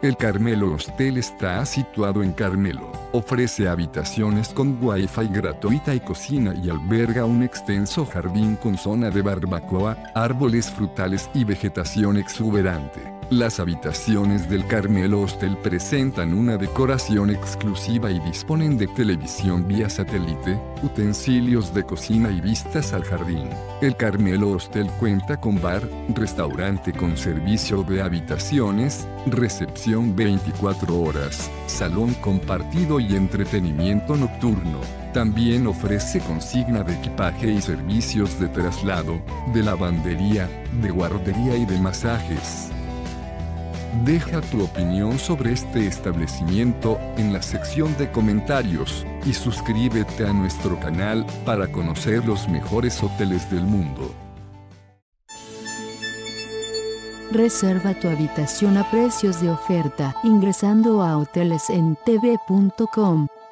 El Carmelo Hostel está situado en Carmelo. Ofrece habitaciones con Wi-Fi gratuita y cocina y alberga un extenso jardín con zona de barbacoa, árboles frutales y vegetación exuberante. Las habitaciones del Carmelo Hostel presentan una decoración exclusiva y disponen de televisión vía satélite, utensilios de cocina y vistas al jardín. El Carmelo Hostel cuenta con bar, restaurante con servicio de habitaciones, recepción 24 horas, salón compartido y entretenimiento nocturno. También ofrece consigna de equipaje y servicios de traslado, de lavandería, de guardería y de masajes. Deja tu opinión sobre este establecimiento en la sección de comentarios y suscríbete a nuestro canal para conocer los mejores hoteles del mundo. Reserva tu habitación a precios de oferta ingresando a hotelesentv.com.